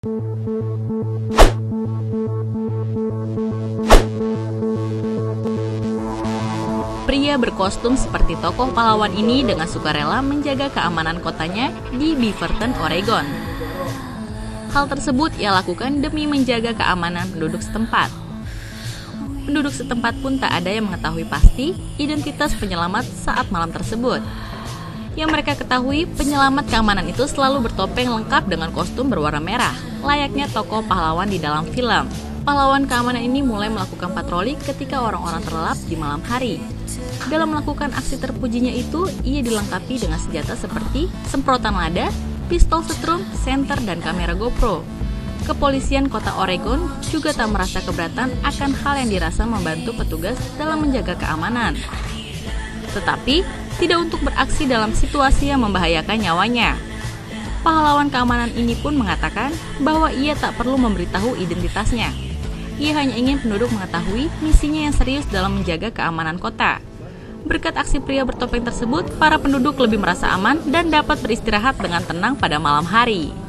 Pria berkostum seperti tokoh pahlawan ini dengan sukarela menjaga keamanan kotanya di Beaverton, Oregon. Hal tersebut ia lakukan demi menjaga keamanan penduduk setempat. Penduduk setempat pun tak ada yang mengetahui pasti identitas penyelamat saat malam tersebut. Yang mereka ketahui, penyelamat keamanan itu selalu bertopeng lengkap dengan kostum berwarna merah, layaknya tokoh pahlawan di dalam film. Pahlawan keamanan ini mulai melakukan patroli ketika orang-orang terlelap di malam hari. Dalam melakukan aksi terpujinya itu, ia dilengkapi dengan senjata seperti semprotan lada, pistol setrum, senter, dan kamera GoPro. Kepolisian kota Oregon juga tak merasa keberatan akan hal yang dirasa membantu petugas dalam menjaga keamanan. Tetapi, tidak untuk beraksi dalam situasi yang membahayakan nyawanya. Pahlawan keamanan ini pun mengatakan bahwa ia tak perlu memberitahu identitasnya. Ia hanya ingin penduduk mengetahui misinya yang serius dalam menjaga keamanan kota. Berkat aksi pria bertopeng tersebut, para penduduk lebih merasa aman dan dapat beristirahat dengan tenang pada malam hari.